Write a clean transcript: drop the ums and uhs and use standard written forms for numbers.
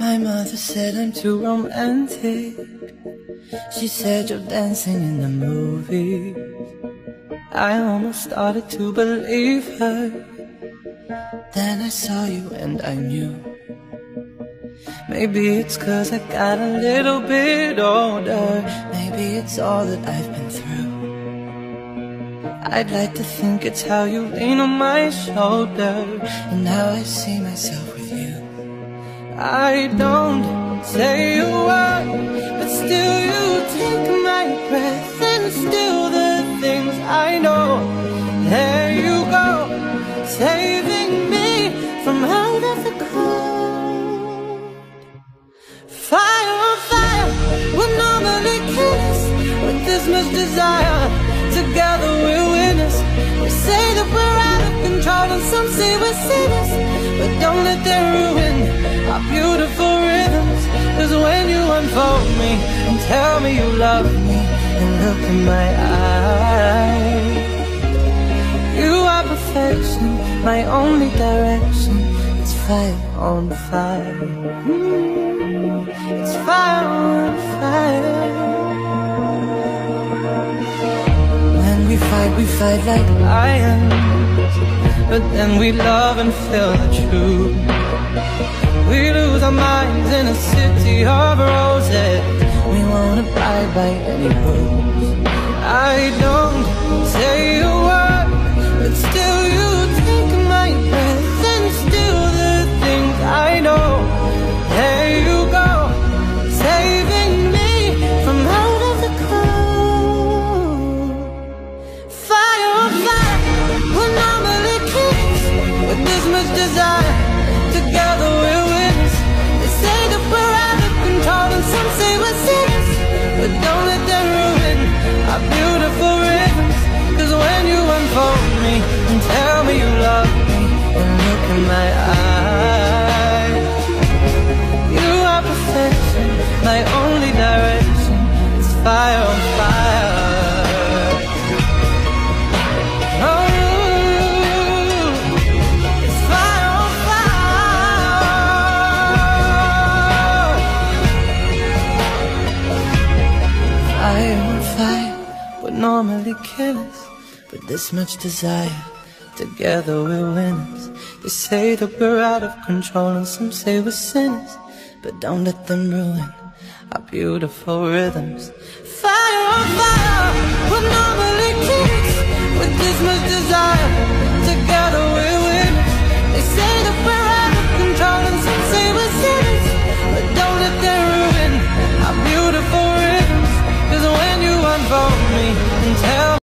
My mother said I'm too romantic. She said you're dancing in the movie. I almost started to believe her. Then I saw you and I knew. Maybe it's 'cause I got a little bit older. Maybe it's all that I've been through. I'd like to think it's how you lean on my shoulder, and how I see myself with you. I don't say a word, but still you take my breath, and still the things I know. There you go, saving me from out of the cold. Fire on fire, we're normally kiss with this much desire. Together we're winners. We say that we're out of control, and some say we're sinners, but don't let that ruin our beautiful rhythms. 'Cause when you unfold me and tell me you love me, and look in my eyes, you are perfection, my only direction. It's fire on fire. It's fire on fire. We fight like lions, but then we love and feel the truth. We lose our minds in a city of roses. We won't abide by any rules. I don't say a word, but still you take my breath, and still the things I know. There you go, saving me from out of the cold. Fire on fire, we're normally kids with this much desire. Together we're winners. They say that we're out of control, and some say we're sinners, but don't let that ruin our beautiful rhythms. 'Cause when you unfold me and tell me you love me, and look in my eyes, you are perfection, my only direction. It's fire on fire. Normally killers, but this much desire. Together we're winners. They say that we're out of control, and some say we're sinners, but don't let them ruin our beautiful rhythms. Fire on fire, we're normally kids with this much desire. Together we're winners. They say that we're out of control, and some say we're sinners, but don't let them ruin our beautiful rhythms. 'Cause when you unfold me